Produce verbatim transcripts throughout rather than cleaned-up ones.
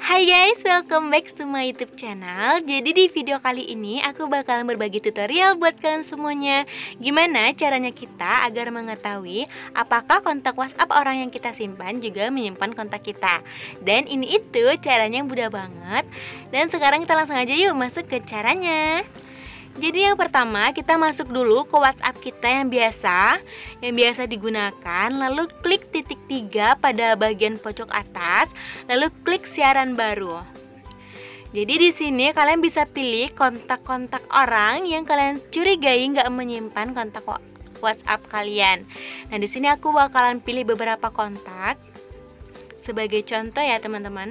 Hai guys, welcome back to my YouTube channel. Jadi di video kali ini aku bakalan berbagi tutorial buat kalian semuanya. Gimana caranya kita agar mengetahui apakah kontak WhatsApp orang yang kita simpan juga menyimpan kontak kita. Dan ini itu caranya yang mudah banget. Dan sekarang kita langsung aja yuk masuk ke caranya. Jadi yang pertama kita masuk dulu ke WhatsApp kita yang biasa Yang biasa digunakan. Lalu klik titik tiga pada bagian pojok atas. Lalu klik siaran baru. Jadi di sini kalian bisa pilih kontak-kontak orang yang kalian curigai nggak menyimpan kontak WhatsApp kalian. Nah di sini aku bakalan pilih beberapa kontak sebagai contoh ya teman-teman.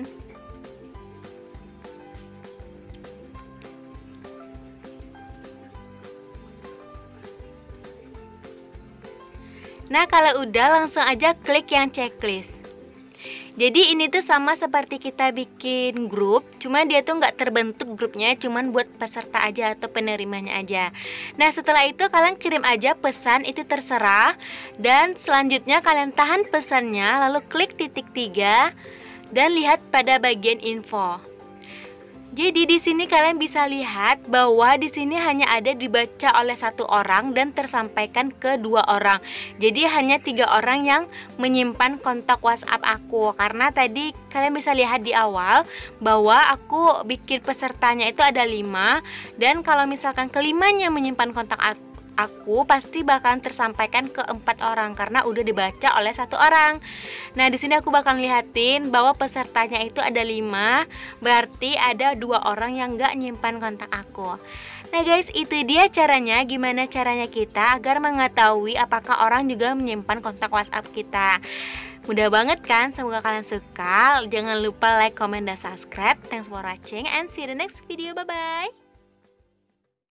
Nah kalau udah langsung aja klik yang checklist. Jadi ini tuh sama seperti kita bikin grup, cuma dia tuh nggak terbentuk grupnya, cuman buat peserta aja atau penerimanya aja. Nah setelah itu kalian kirim aja pesan, itu terserah. Dan selanjutnya kalian tahan pesannya, lalu klik titik tiga dan lihat pada bagian info. Jadi di sini kalian bisa lihat bahwa di sini hanya ada dibaca oleh satu orang dan tersampaikan ke dua orang. Jadi hanya tiga orang yang menyimpan kontak WhatsApp aku. Karena tadi kalian bisa lihat di awal bahwa aku bikin pesertanya itu ada lima. Dan kalau misalkan kelimanya menyimpan kontak aku, aku pasti bakalan tersampaikan ke empat orang karena udah dibaca oleh satu orang. Nah di sini aku bakal lihatin bahwa pesertanya itu ada lima, berarti ada dua orang yang nggak nyimpan kontak aku. Nah guys, itu dia caranya. Gimana caranya kita agar mengetahui apakah orang juga menyimpan kontak WhatsApp kita. Mudah banget kan? Semoga kalian suka. Jangan lupa like, comment, dan subscribe. Thanks for watching and see you in the next video. Bye bye.